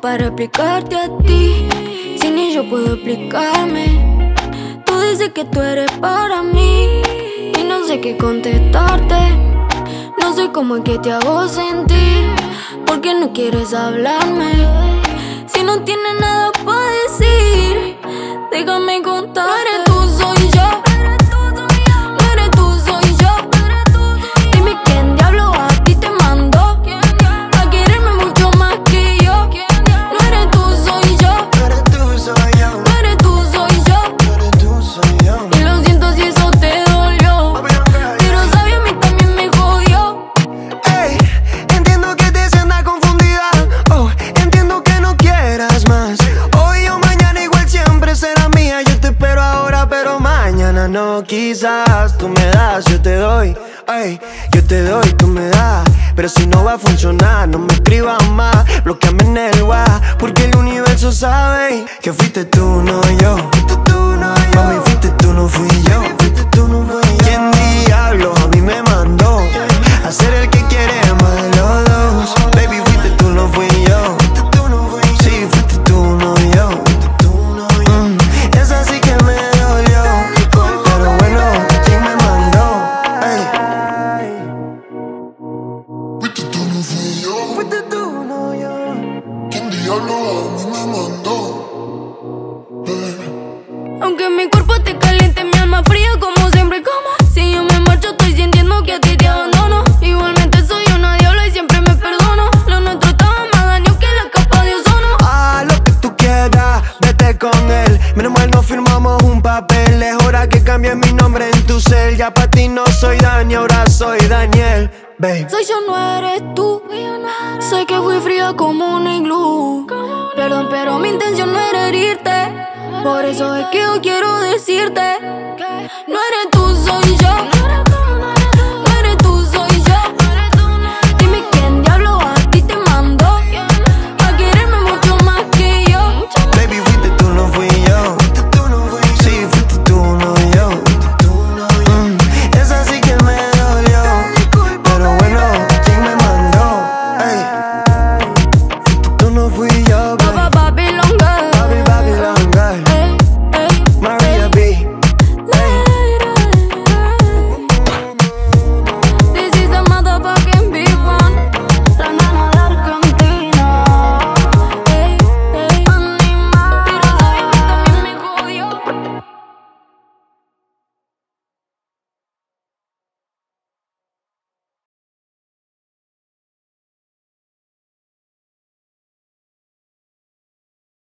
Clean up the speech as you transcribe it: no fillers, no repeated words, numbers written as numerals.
para explicarte a ti, si ni yo puedo explicarme. Tú dices que tú eres para mí y no sé qué contestarte. No sé cómo es que te hago sentir, porque no quieres hablarme. Si no tienes nada para decir, déjame contar. No eres tú, soy yo. No eres tú, soy yo. Dime quién diablo a ti te mandó a quererme mucho más que yo. No eres tú, soy yo. No eres tú, soy yo. No eres tú, soy yo. No eres tú, soy yo. Y lo siento si eso te dolió, pero sabes, a mí también me jodió. Ey, entiendo que te sientas confundida. Oh, entiendo que no quieras más. Hoy o mañana igual siempre será mía. Yo te espero ahora, pero mañana no. Quizás tú me das, yo te doy. Ey, yo te doy, tú me das. Pero si no va a funcionar, no me escribas más. Bloqueame en el WhatsApp, porque el universo sabe que fuiste tú, no yo. Fuiste tú, no yo. Mami, fuiste tú, no fui yo. Fuiste tú, no fui yo. ¿Quién diablo a mí me mandó a ser el que quiere más de los dos? Baby, fuiste tú, no fui yo. Sí, fuiste tú, no yo. Esa sí que me dolió, pero bueno, ¿quién me mandó? Ey. Fuiste tú, no fui yo. Fuiste tú, no yo. ¿Quién diablo a mí me mandó? Aunque mi cuerpo esté caliente, mi alma fría como siempre. Como si yo me marcho, estoy sintiendo que a ti te abandono. Igualmente soy una diabla y siempre me perdono. Lo nuestro estaba más daño que la capa de ozono. Ah, lo que tú quieras, vete con él. Menos mal no firmamos un papel. Es hora que cambie mi nombre en tu cel. Ya pa' ti no soy Dani, ahora soy Daniel, babe. Soy yo, no eres tú. Sé que fui fría como un iglú. Perdón, pero mi intención no era herirte. Por eso es que yo quiero decirte: no eres tú, soy yo.